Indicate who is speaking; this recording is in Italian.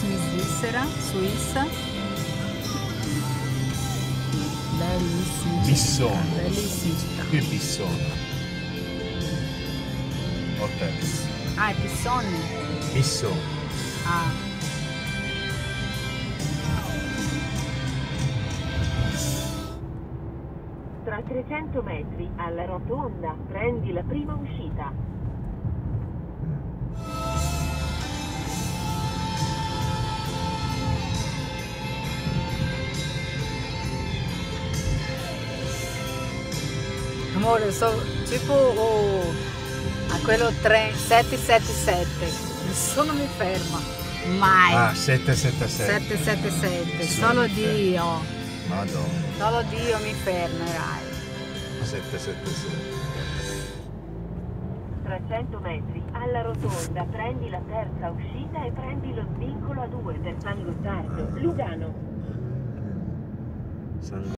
Speaker 1: bellissimi Svizzera, Suisse. Bellissimi.
Speaker 2: Bissone.
Speaker 1: Bellissimi città.
Speaker 2: Qui è Bissone. Hotels.
Speaker 1: Ah, è Pissonni.
Speaker 2: Bissone.
Speaker 1: Ah.
Speaker 3: Tra 300 metri alla rotonda prendi la prima uscita.
Speaker 1: Amore, tipo a quello 777, nessuno mi ferma, mai.
Speaker 2: Ah, 777.
Speaker 1: 777,
Speaker 2: Sì,
Speaker 1: solo
Speaker 2: mi ferma.
Speaker 1: Dio,
Speaker 2: Madonna.
Speaker 1: solo Dio mi fermerai.
Speaker 2: 777.
Speaker 3: Tra 100 metri alla rotonda prendi la terza uscita e prendi lo svincolo a 2 per San Gottardo, Lugano.
Speaker 2: San